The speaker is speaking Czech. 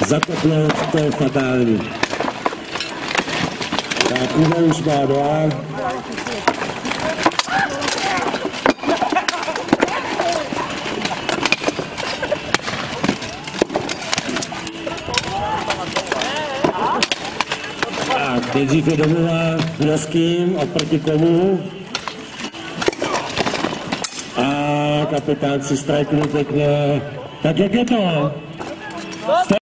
Zakopnout, to je fatální. Tak Uwe už má 2. Tak, nejdřív je domluva, kdo s kým a proti komu. A kapitán si strajknul pěkně. Tak jak je to?